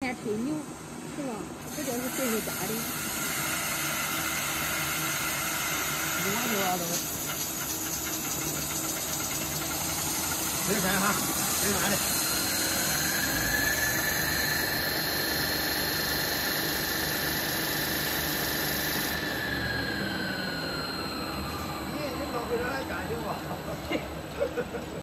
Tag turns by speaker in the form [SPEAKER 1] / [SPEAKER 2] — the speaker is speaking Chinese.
[SPEAKER 1] 还吹牛，是吧？这就是谁家的？
[SPEAKER 2] 我牛啊都。真山哈，真山的。你老回来干行吧？